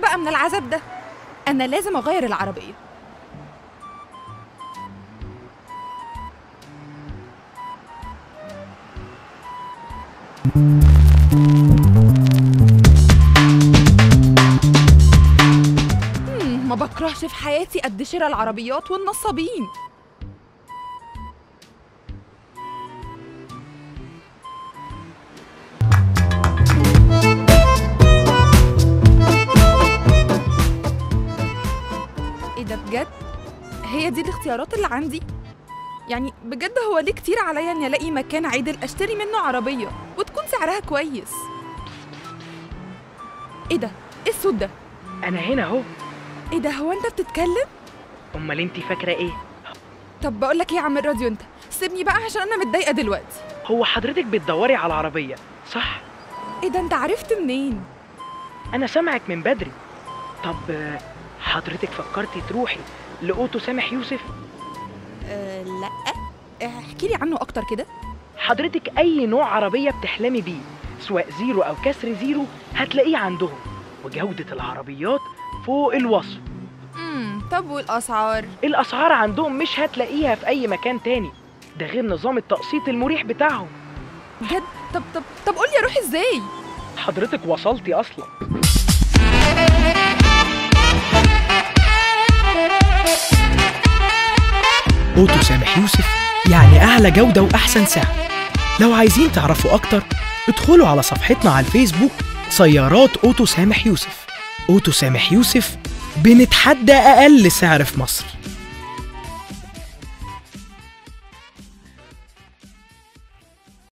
بقى من العذاب ده. أنا لازم أغير العربية. ما بكرهش في حياتي قد شراء العربيات والنصابين. ايه ده بجد؟ هي دي الاختيارات اللي عندي؟ يعني بجد هو ليه كتير عليا اني الاقي مكان عدل اشتري منه عربية وتكون سعرها كويس؟ ايه ده؟ ايه الصوت ده؟ انا هنا اهو. ايه ده، هو انت بتتكلم؟ امال انتي فاكره ايه؟ طب بقول لك ايه يا عم الراديو، انت سيبني بقى عشان انا متضايقه دلوقتي. هو حضرتك بتدوري على عربيه صح؟ ايه ده، انت عرفت منين؟ انا سامعك من بدري. طب حضرتك فكرتي تروحي لاوتو سامح يوسف؟ لا، احكي لي عنه اكتر كده. حضرتك اي نوع عربيه بتحلمي بيه سواء زيرو او كسر زيرو هتلاقيه عندهم، وجوده العربيات فوق الوصف. طب والاسعار؟ الاسعار عندهم مش هتلاقيها في اي مكان تاني، ده غير نظام التقسيط المريح بتاعهم. بجد؟ طب قول لي اروح ازاي؟ حضرتك وصلتي اصلا. اوتو سامح يوسف يعني اعلى جودة واحسن سعر. لو عايزين تعرفوا اكتر ادخلوا على صفحتنا على الفيسبوك سيارات اوتو سامح يوسف. اوتو سامح يوسف، بنتحدى اقل سعر في مصر.